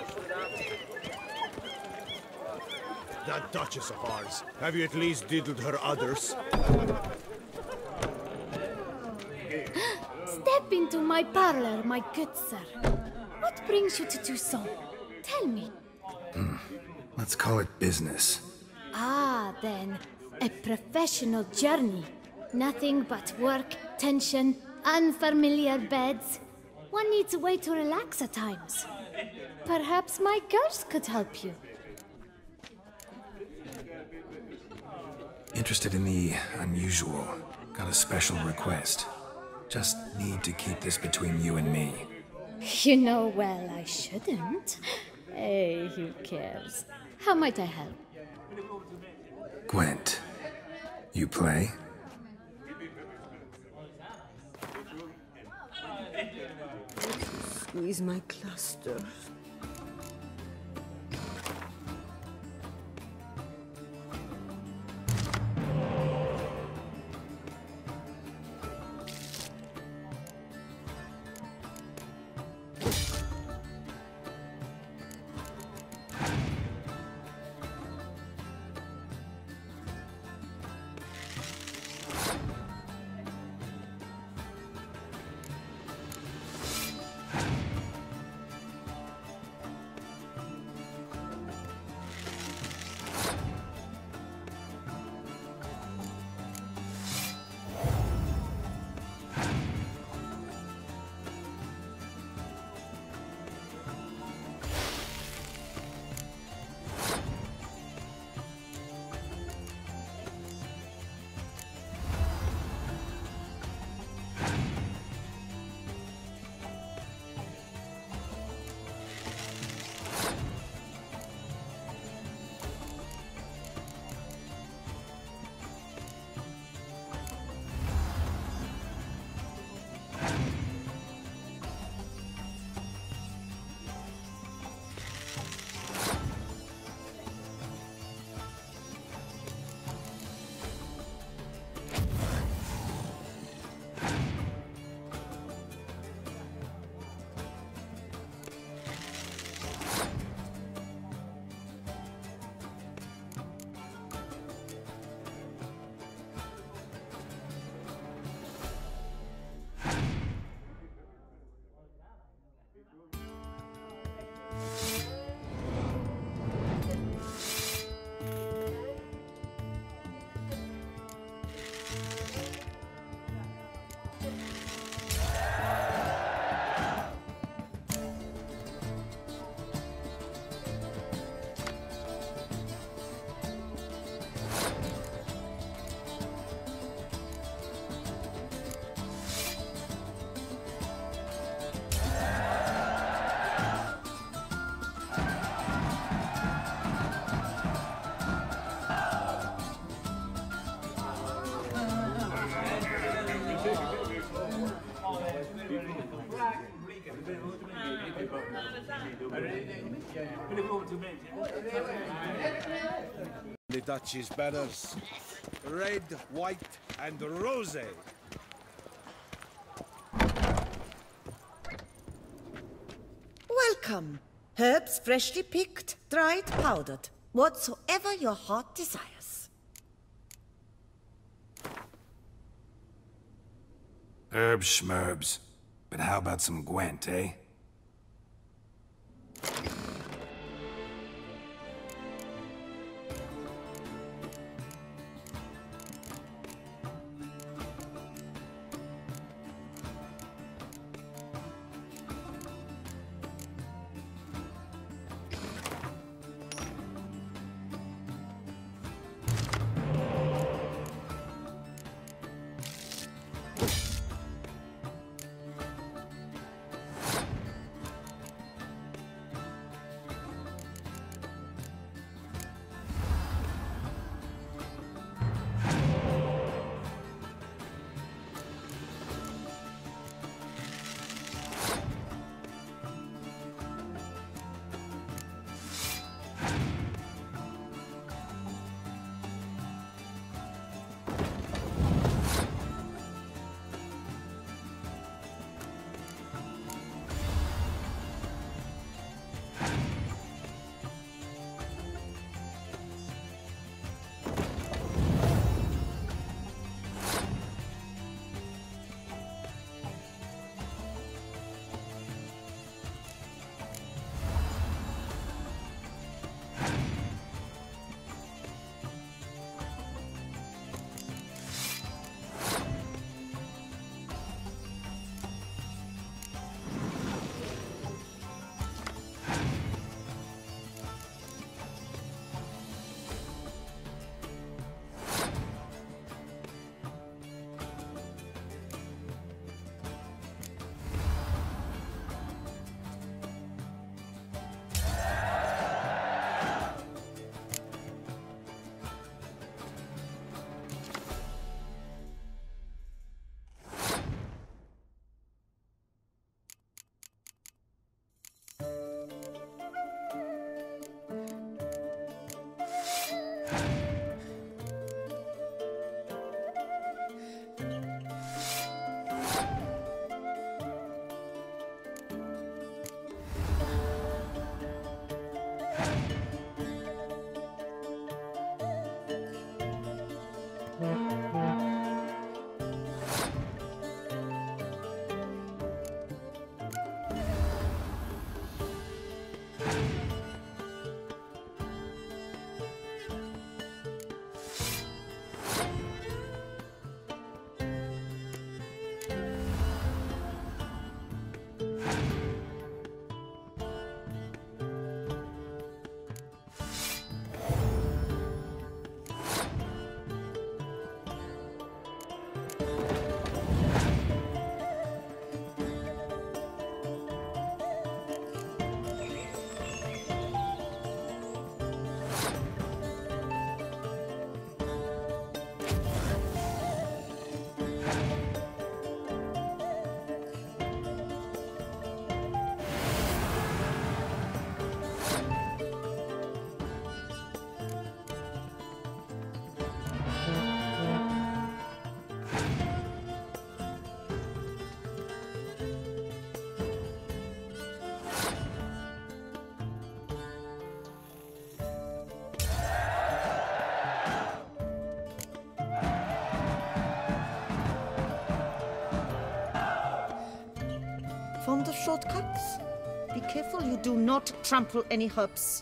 That Duchess of ours. Have you at least diddled her others? Step into my parlor, my good sir. What brings you to Toussaint? Tell me. Let's call it business. Ah, then. A professional journey. Nothing but work, tension, unfamiliar beds. One needs a way to relax at times. Perhaps my girls could help you. Interested in the unusual. Got a special request. Just need to keep this between you and me. You know well I shouldn't. Hey, who cares? How might I help? Gwent, you play? Squeeze my clusters. The Duchy's banners. Red, white, and rose. Welcome. Herbs freshly picked, dried, powdered. Whatsoever your heart desires. Herbs schmerbs. But how about some Gwent, eh? fond of shortcuts? Be careful you do not trample any herbs.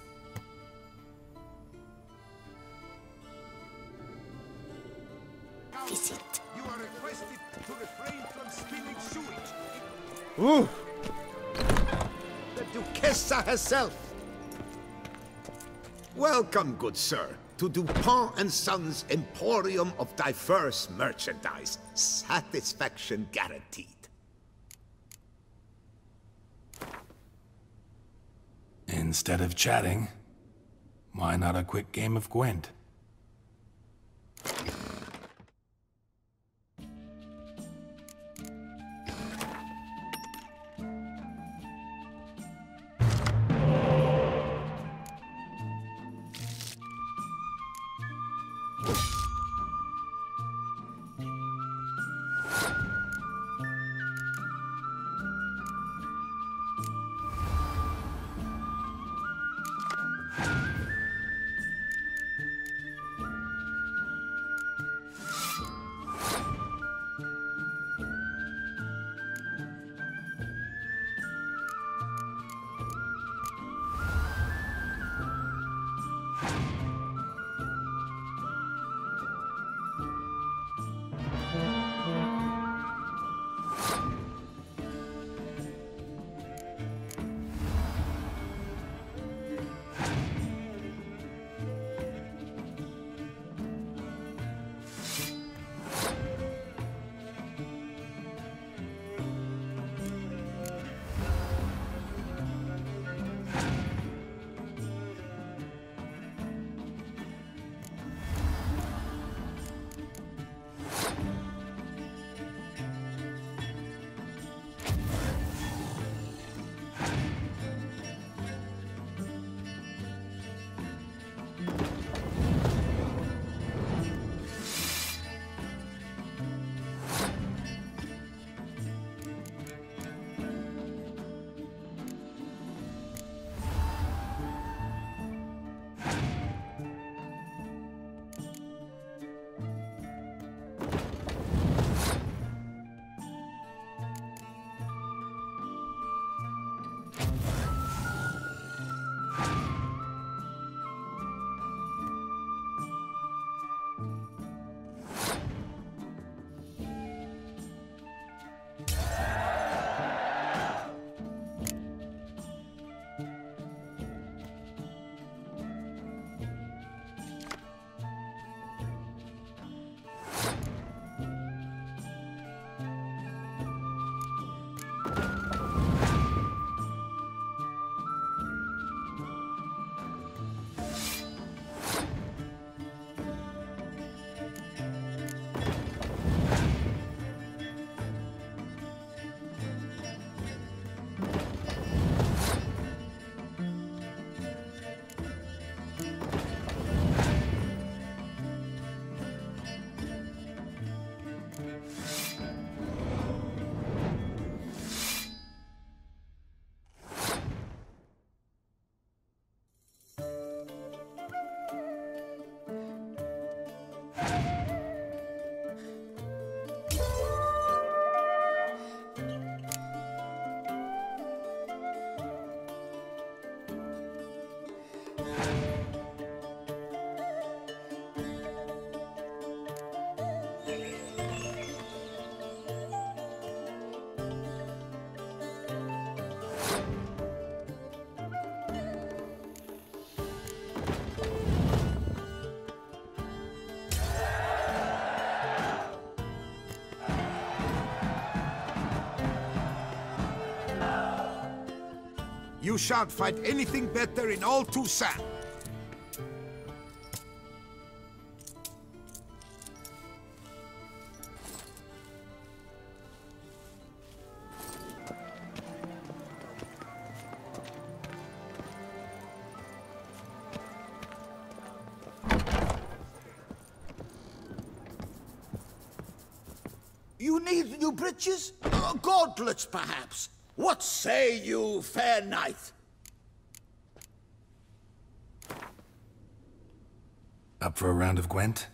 Visit. You are requested to refrain from spilling sewage. Ooh! The Duchessa herself! Welcome, good sir, to Dupont and Sons' Emporium of diverse merchandise. Satisfaction guaranteed. Instead of chatting, why not a quick game of Gwent? You shan't find anything better in all Toussaint. You need new breeches? Gauntlets, perhaps? What say you, fair knight? Up for a round of Gwent?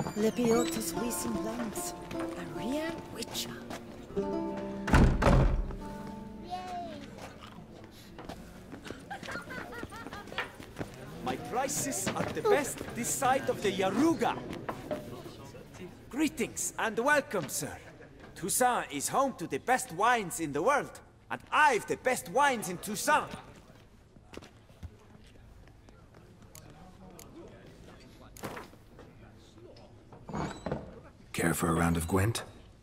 Lepiotus Wissenlungs, a real witcher. My prices are the best this side of the Yaruga. Greetings and welcome, sir. Toussaint is home to the best wines in the world, and I've the best wines in Toussaint. Care for a round of Gwent?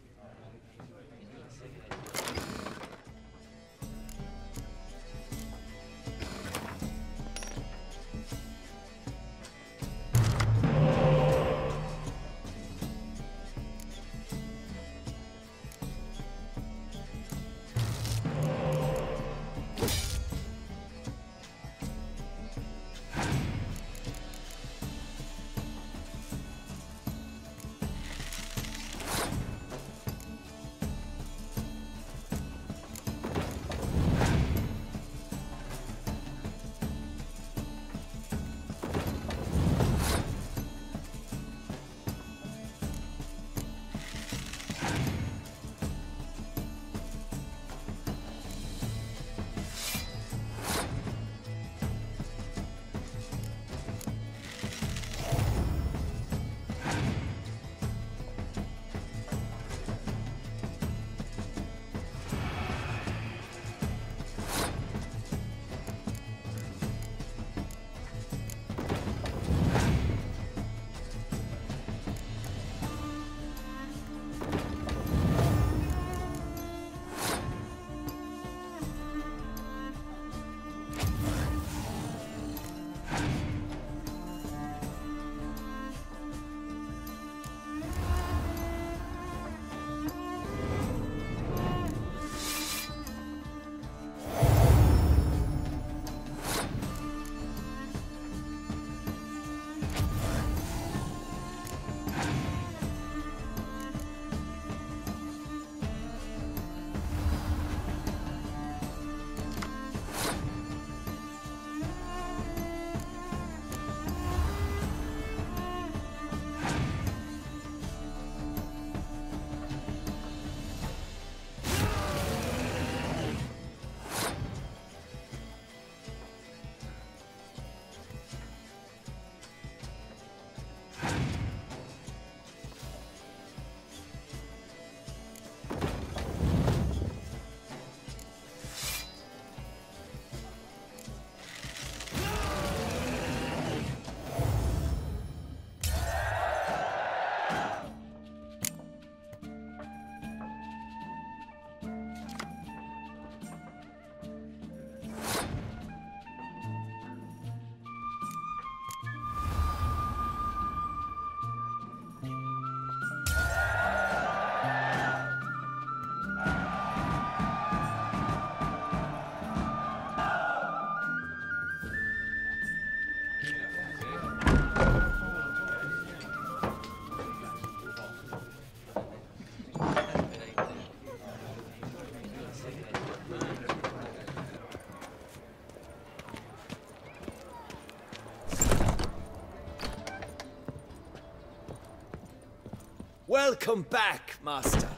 Welcome back, Master.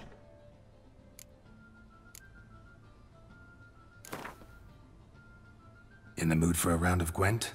In the mood for a round of Gwent?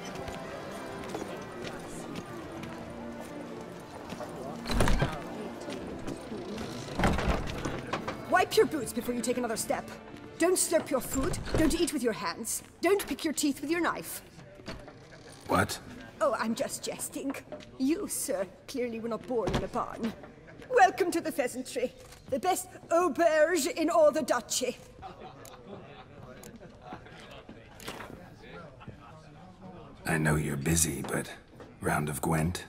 Wipe your boots before you take another step. Don't slurp your food. Don't eat with your hands. Don't pick your teeth with your knife. What? Oh, I'm just jesting. You, sir, clearly were not born in a barn. Welcome to the Pheasantry. The best auberge in all the duchy. I know you're busy, but round of Gwent?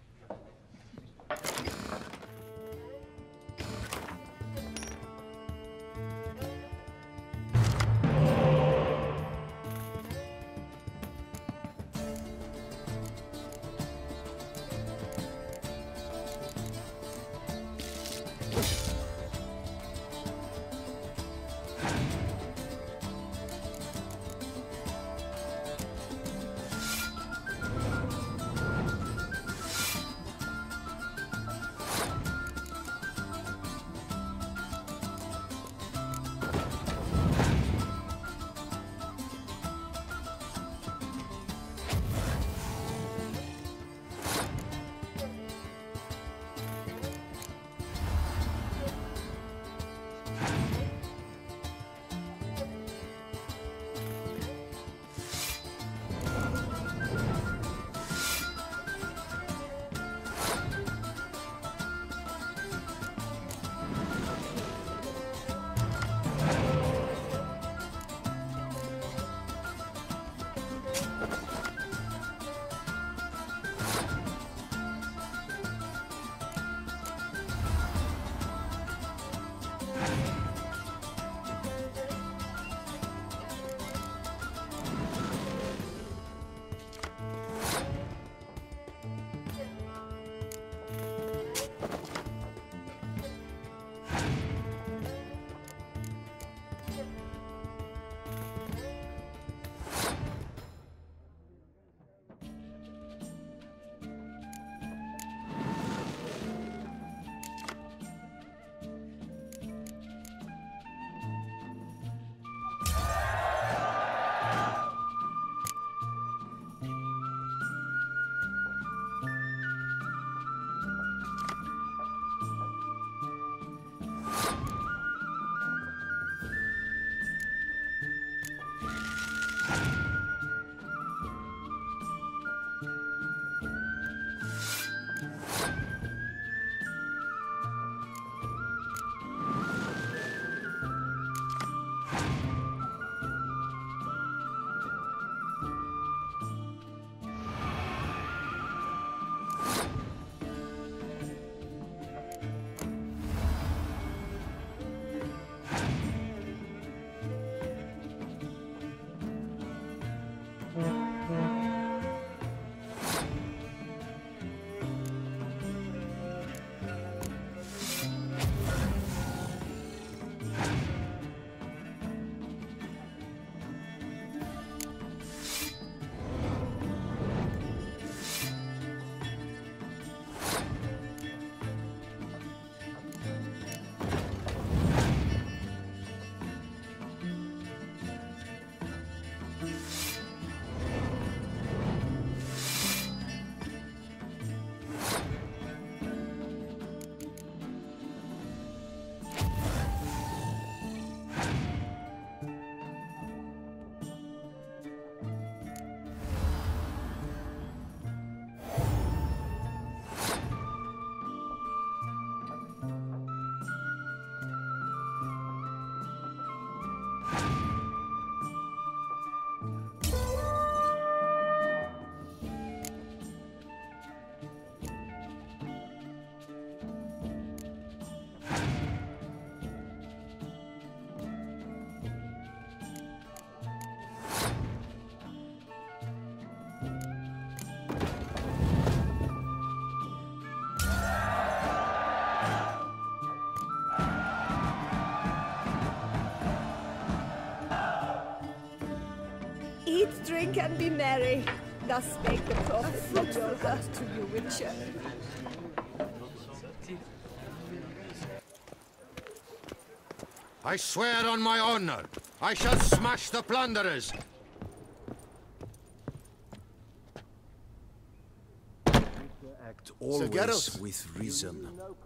Eat, drink, and be merry. Thus spake the prophet Majorca to you, Witcher. I swear on my honor, I shall smash the plunderers. Act always Geralt. with reason.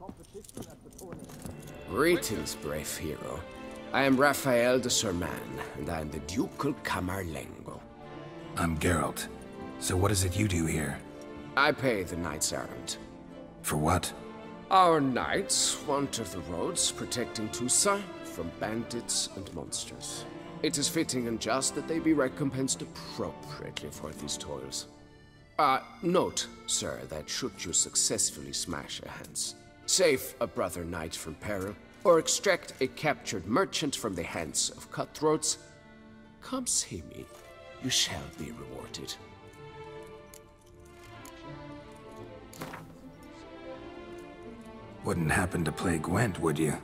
Greetings, brave hero. I am Raphael de Serman, and I am the Ducal Camarlengo. I'm Geralt. So what is it you do here? I pay the knights errant. For what? Our knights wander the roads, protecting Toussaint from bandits and monsters. It is fitting and just that they be recompensed appropriately for these toils. Note, sir, that should you successfully smash a Hans, save a brother knight from peril, or extract a captured merchant from the hands of cutthroats, come see me. You shall be rewarded. Wouldn't happen to play Gwent, would you?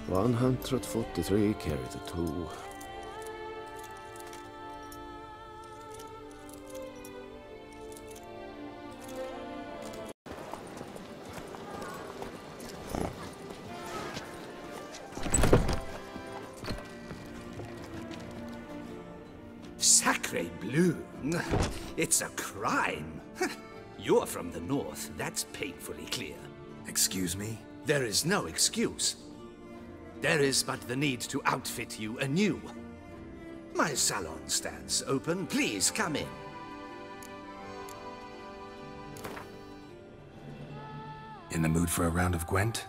143 carry the 2. Sacre bleu! It's a crime! You're from the north, that's painfully clear. Excuse me? There is no excuse. There is but the need to outfit you anew. My salon stands open. Please come in. In the mood for a round of Gwent?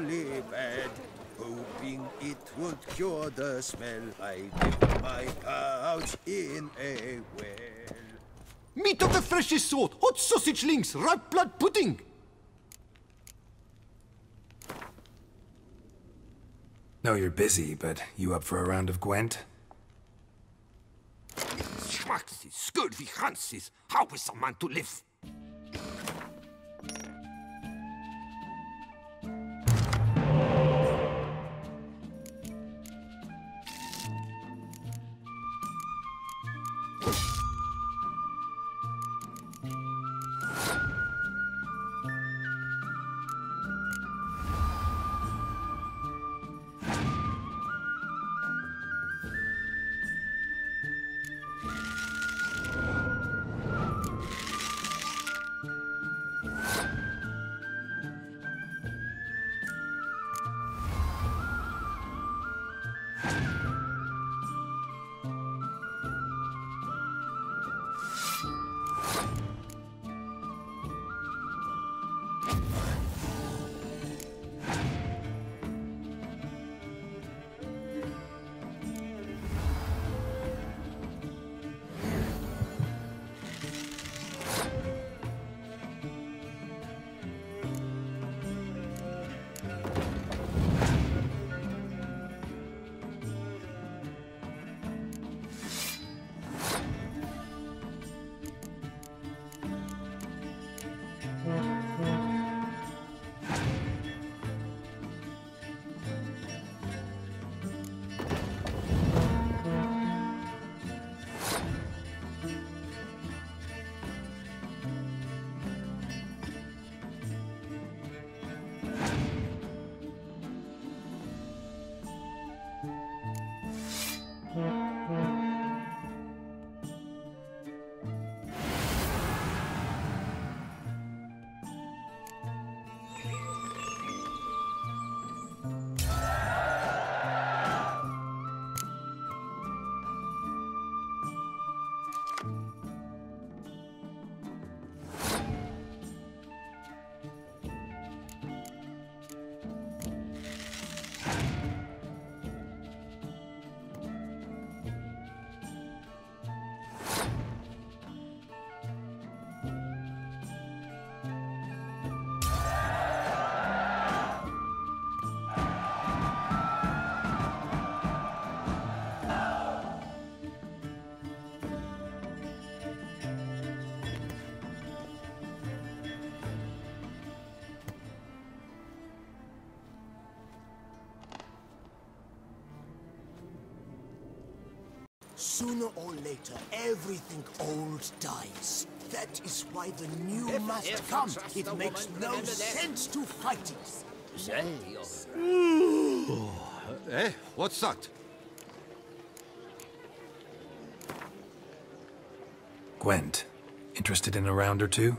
lily pad, hoping it would cure the smell. I dipped my pouch in a well. Meat of the freshest sort, hot sausage links, ripe blood pudding. Know you're busy, but you up for a round of Gwent? Schmacksis, scurvy Hansis, how is a man to live? Sooner or later, everything old dies. That is why the new must come. It makes no sense to fight it. What's that? Gwent, interested in a round or two?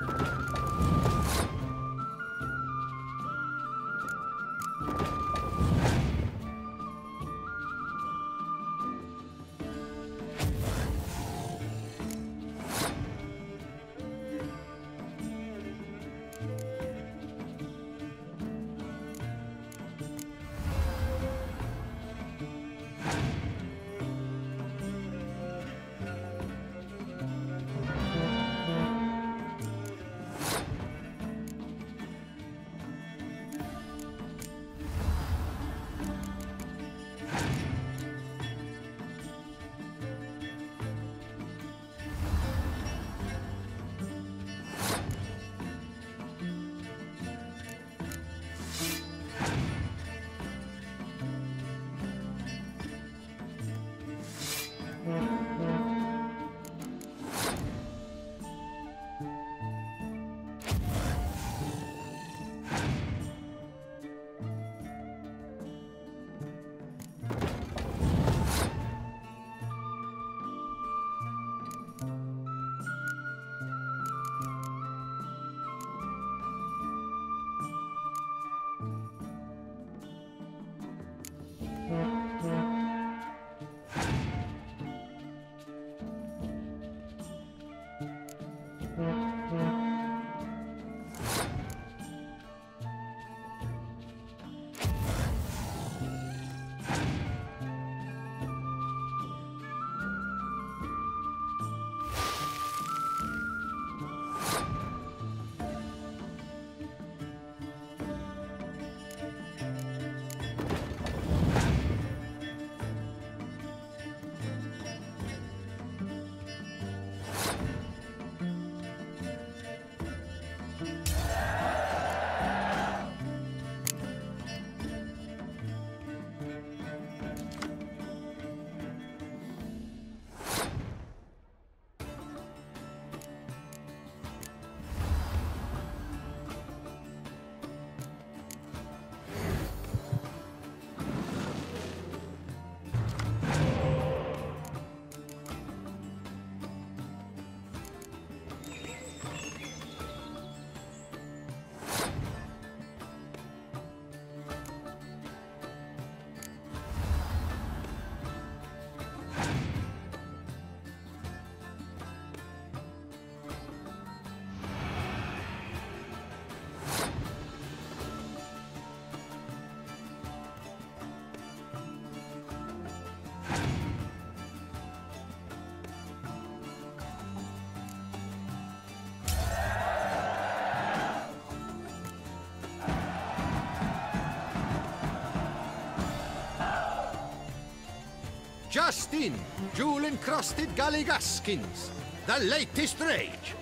Just in, jewel-encrusted galligaskins, the latest rage.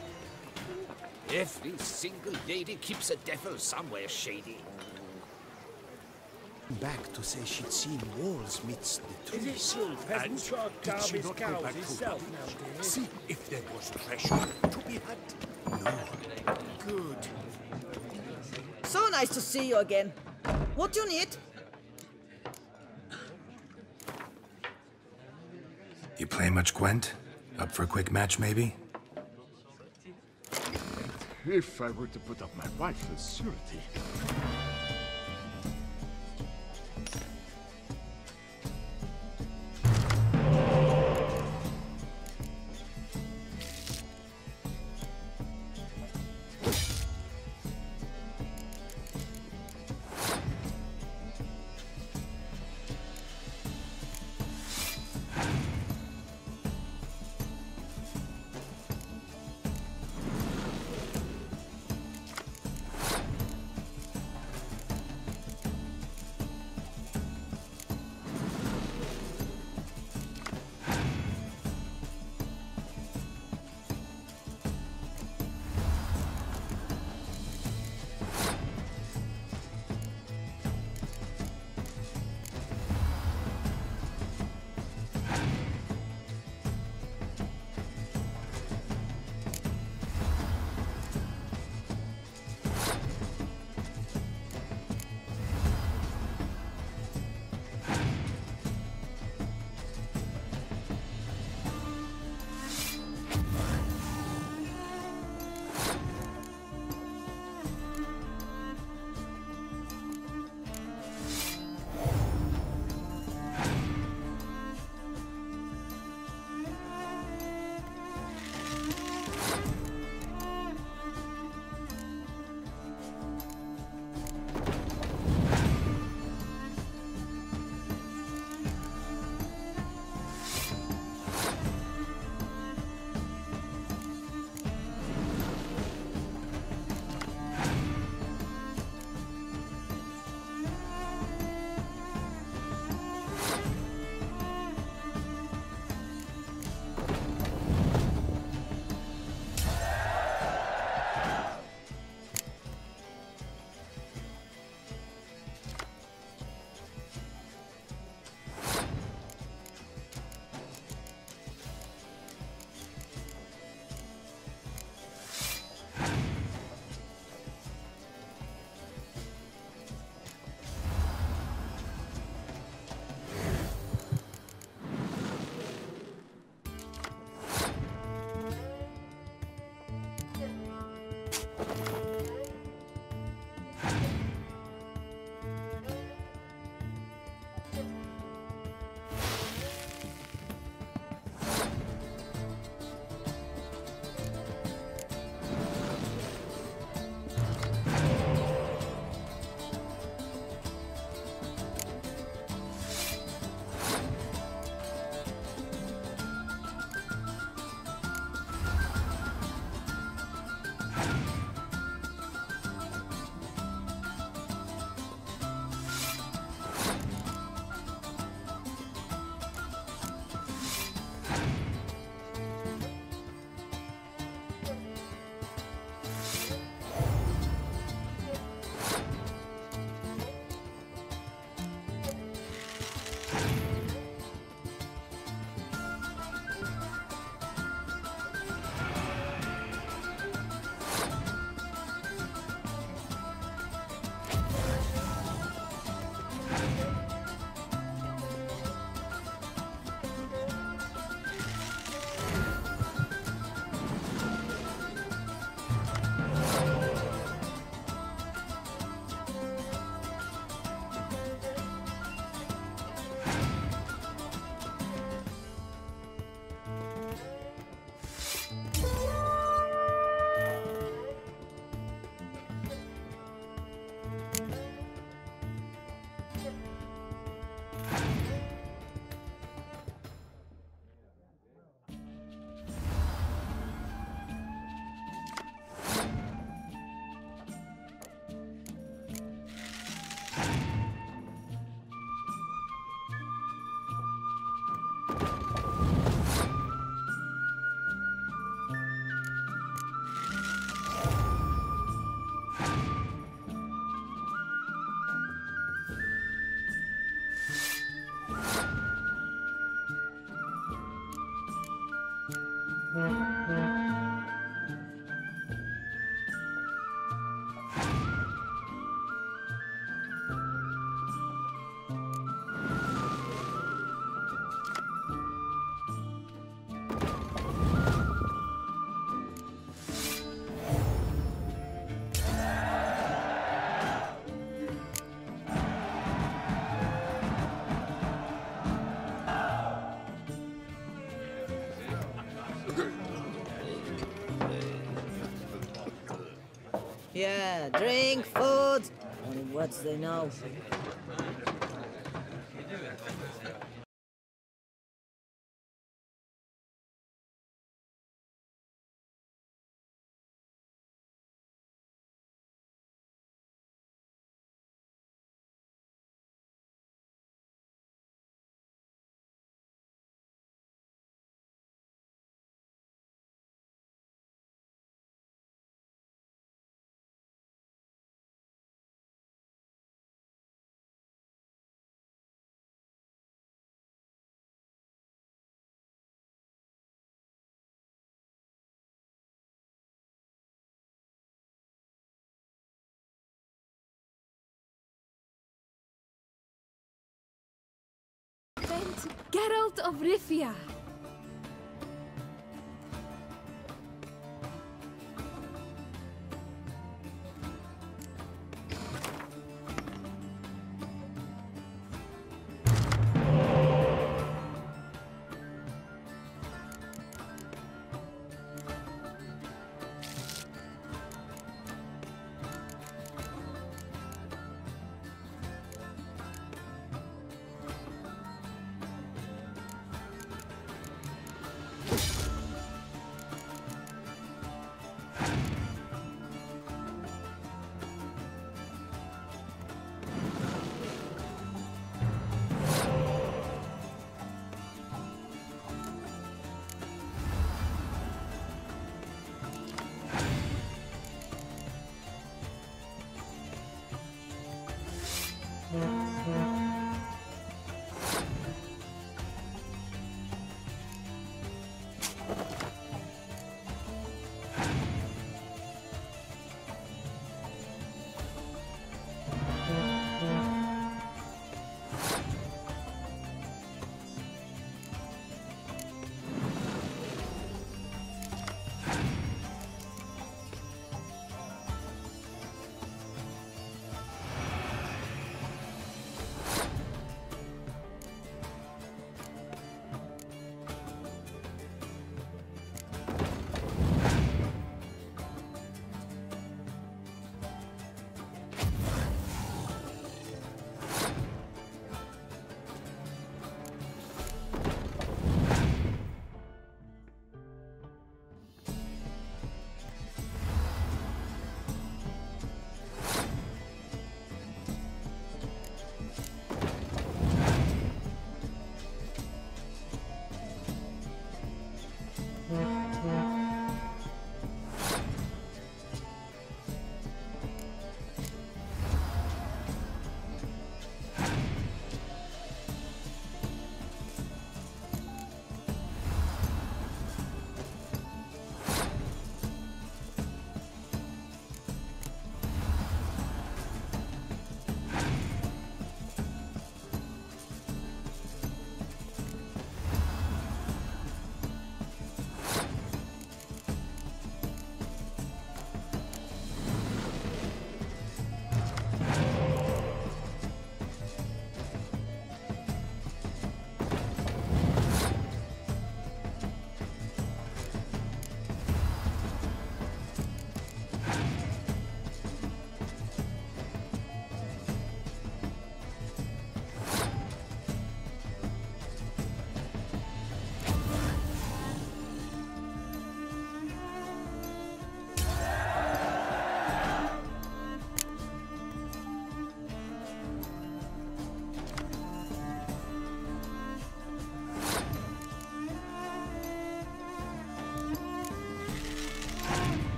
Every single lady keeps a devil somewhere shady. Back to say she'd seen walls midst the trees. Is it true peasants can't carve his cows himself nowadays? See if there was treasure to be had. No. Good. So nice to see you again. What do you need? You play much, Gwent? Up for a quick match, maybe? If I were to put up my wife as surety. Yeah, drink, food, and what they know. Geralt of Rivia.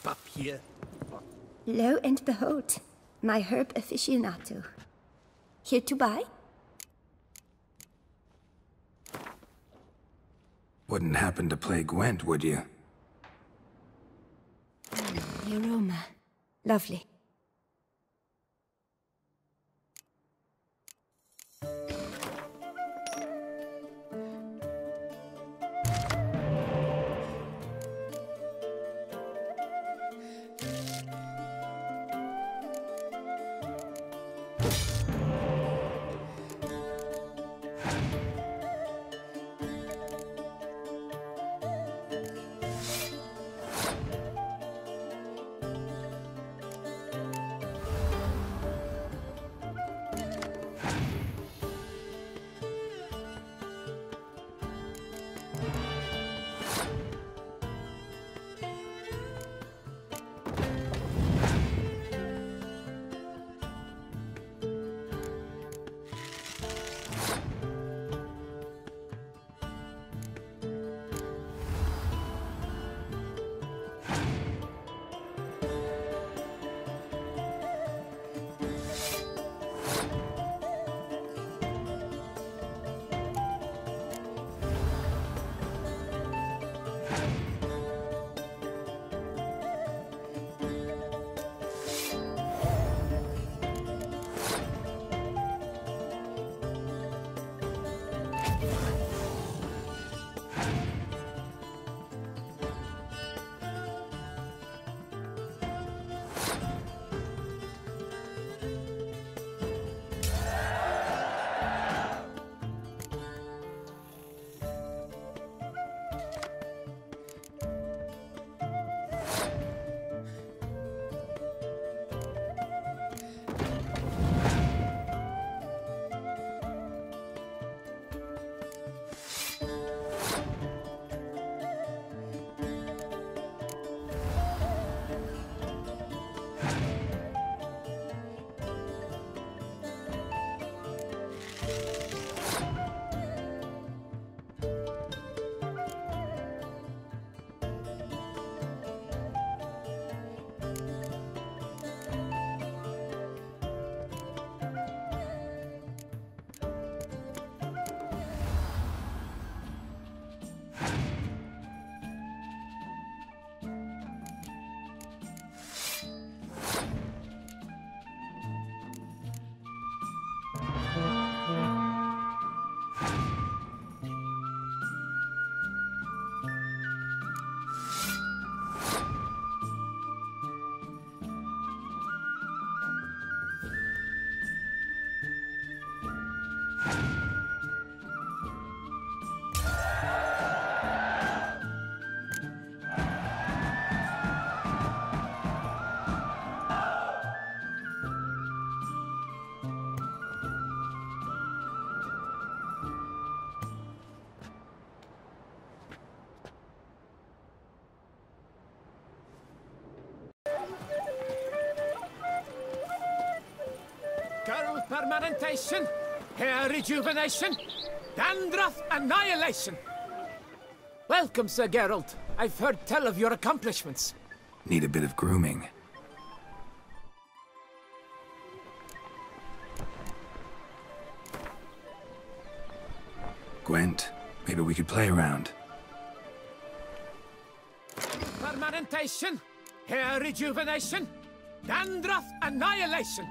up here? Lo and behold, my herb aficionado. Here to buy? Wouldn't happen to play Gwent, would you? The aroma. Lovely. Girl permanentation, hair rejuvenation, dandruff annihilation. Welcome, Sir Geralt. I've heard tell of your accomplishments. Need a bit of grooming. Gwent, maybe we could play around. Permanentation, hair rejuvenation, dandruff annihilation.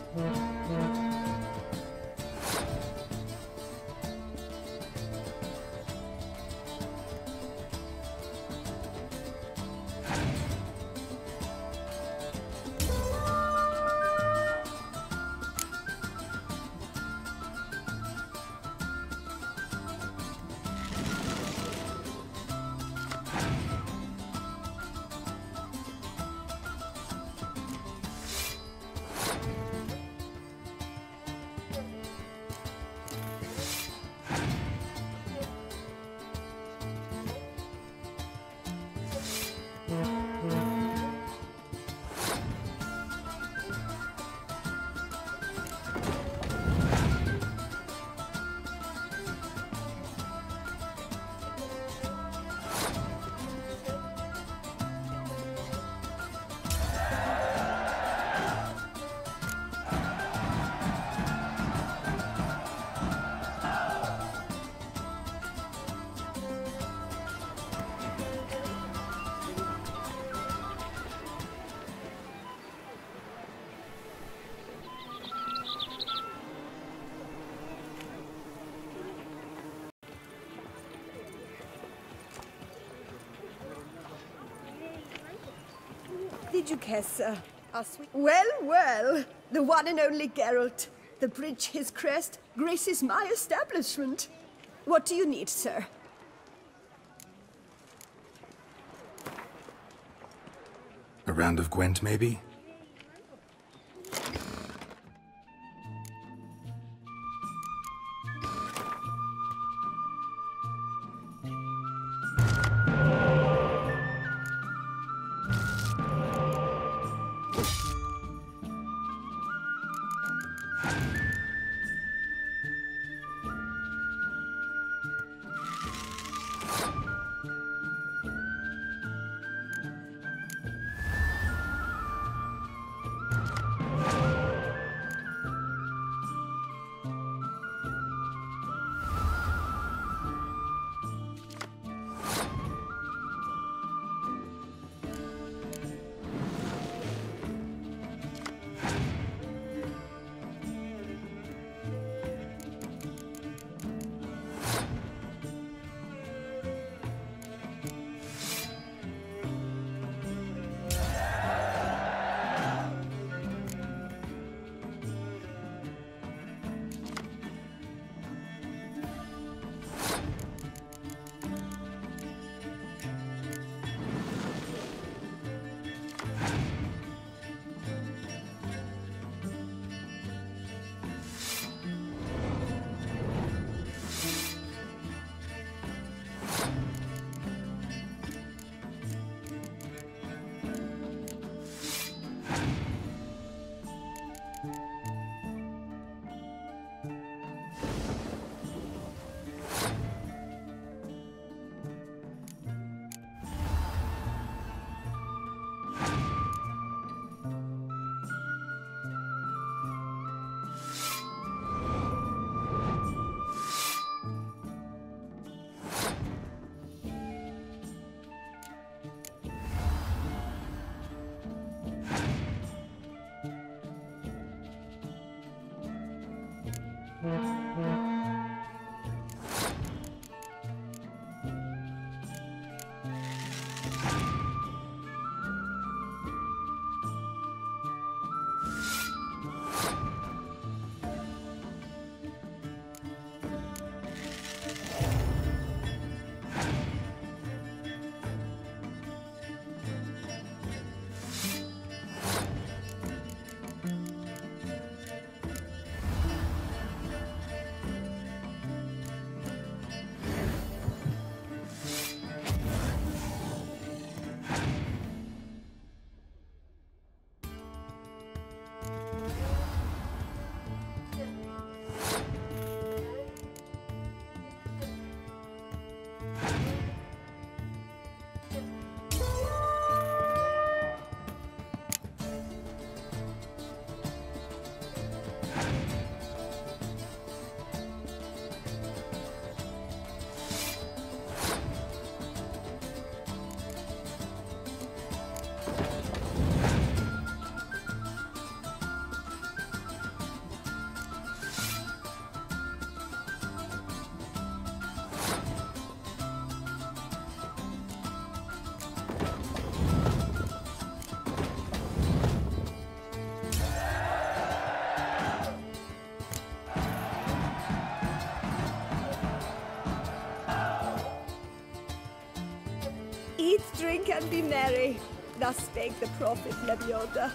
Did you guess, sir? Well, well, the one and only Geralt. The bridge his crest graces my establishment. What do you need, sir? A round of Gwent, maybe? and be merry. Thus spake the prophet Lebioda.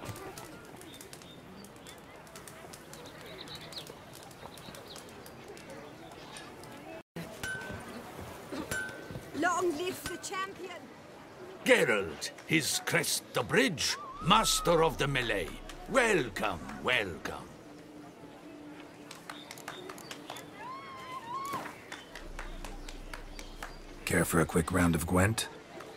Long live the champion! Geralt, his crest the bridge, master of the melee. Welcome, welcome. Care for a quick round of Gwent?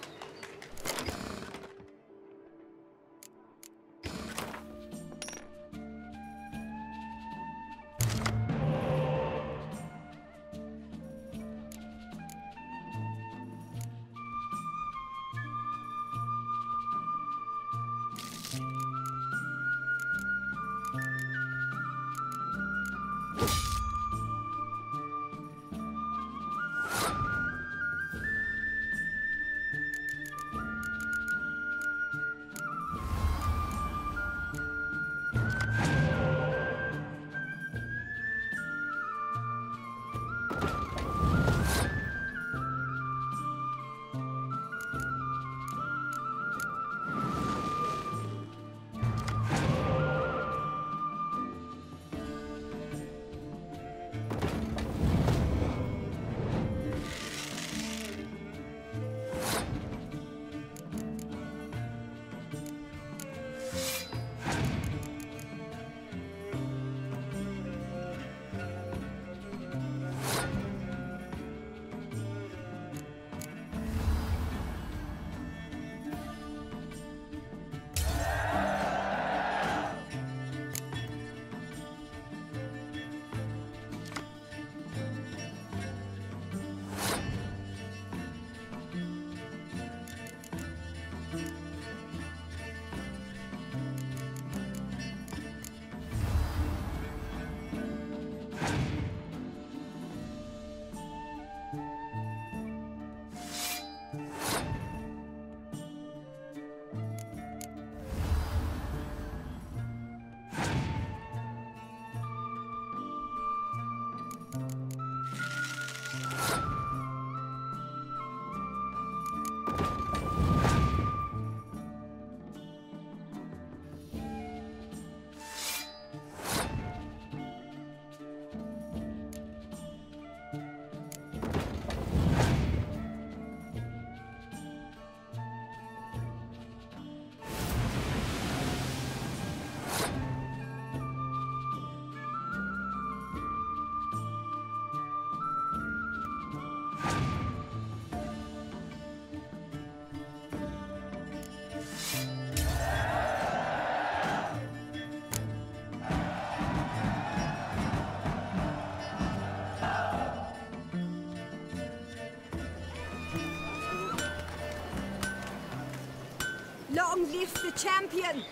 Long live the champion!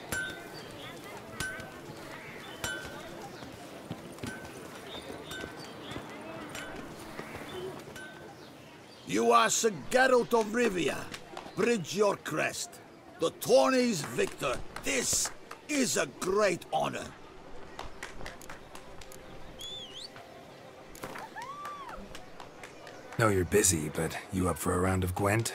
You are Sir Geralt of Rivia. Bridge your crest. The tourney's victor. This is a great honor. Know you're busy, but you up for a round of Gwent?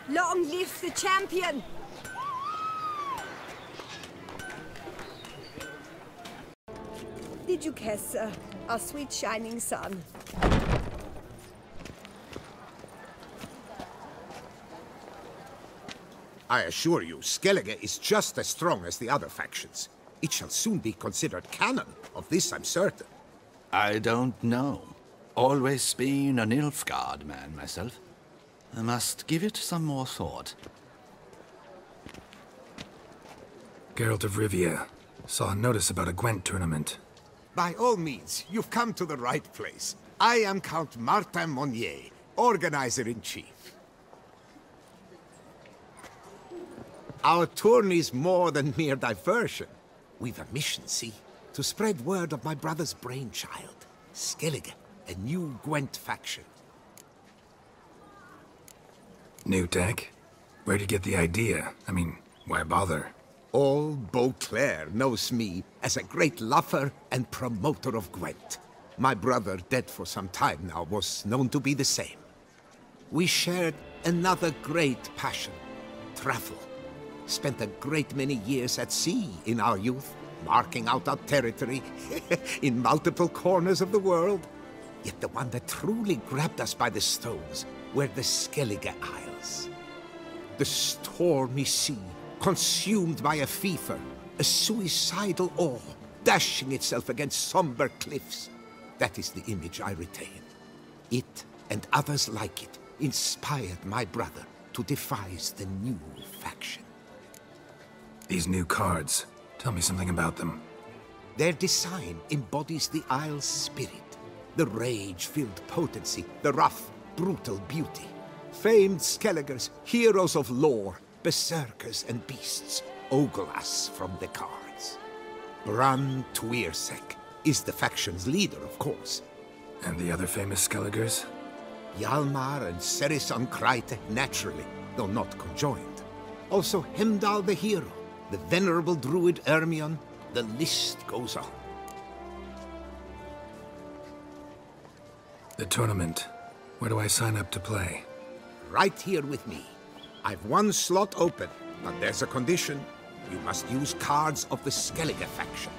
Long live the champion! Did you care, sir? Our sweet shining sun. I assure you, Skellige is just as strong as the other factions. It shall soon be considered canon. Of this I'm certain. I don't know. Always been a Nilfgaard man myself. I must give it some more thought. Geralt of Rivia. Saw a notice about a Gwent tournament. By all means, you've come to the right place. I am Count Martin Monnier, Organizer-in-Chief. Our tourney's more than mere diversion. We've a mission, see? To spread word of my brother's brainchild, Skellige, a new Gwent faction. New deck? Where'd you get the idea? I mean, why bother? All Beauclair knows me as a great lover and promoter of Gwent. My brother, dead for some time now, was known to be the same. We shared another great passion, travel. Spent a great many years at sea in our youth, marking out our territory in multiple corners of the world. Yet the one that truly grabbed us by the stones were the Skellige Isles. The stormy sea, consumed by a fever, a suicidal awe, dashing itself against somber cliffs. That is the image I retain. It, and others like it, inspired my brother to devise the new faction. These new cards, tell me something about them. Their design embodies the Isle's spirit. The rage-filled potency, the rough, brutal beauty. Famed Skelligers, heroes of lore, berserkers and beasts, ogle us from the cards. Bran Tuirsek is the faction's leader, of course. And the other famous Skelligers? Hjalmar and Serisan Kreite, naturally, though not conjoined. Also Hemdall the hero, the venerable druid Ermion, the list goes on. The tournament. Where do I sign up to play? Right here with me. I've one slot open, but there's a condition. You must use cards of the Skellige faction.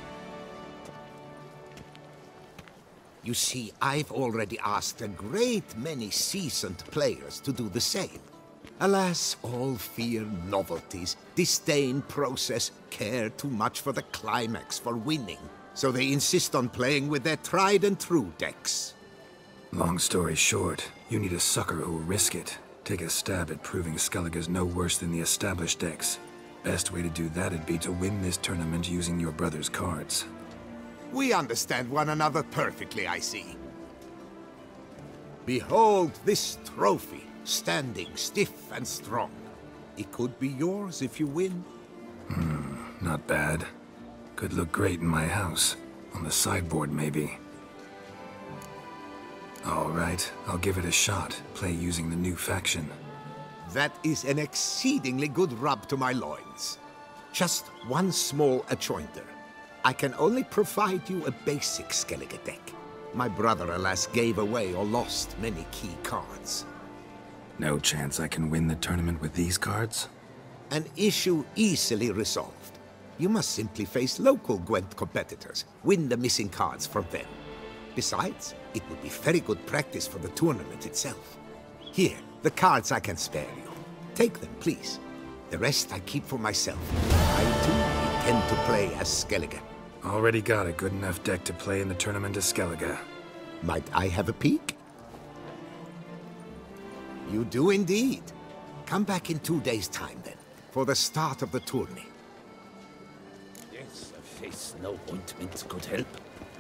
You see, I've already asked a great many seasoned players to do the same. Alas, all fear novelties, disdain process, care too much for the climax, for winning. So they insist on playing with their tried and true decks. Long story short, you need a sucker who'll risk it. Take a stab at proving Skellige's no worse than the established decks. Best way to do that'd be to win this tournament using your brother's cards. We understand one another perfectly, I see. Behold this trophy, standing stiff and strong. It could be yours if you win. Not bad. Could look great in my house. On the sideboard, maybe. All right, I'll give it a shot. Play using the new faction. That is an exceedingly good rub to my loins. Just one small adjoinder. I can only provide you a basic Skellige deck. My brother, alas, gave away or lost many key cards. No chance I can win the tournament with these cards? An issue easily resolved. You must simply face local Gwent competitors, win the missing cards from them. Besides, it would be very good practice for the tournament itself. Here, the cards I can spare you. Take them, please. The rest I keep for myself. I, too, intend to play as Skellige. Already got a good enough deck to play in the tournament as Skellige. Might I have a peek? You do indeed. Come back in 2 days' time, then, for the start of the tourney. Yes, a face no ointment could help.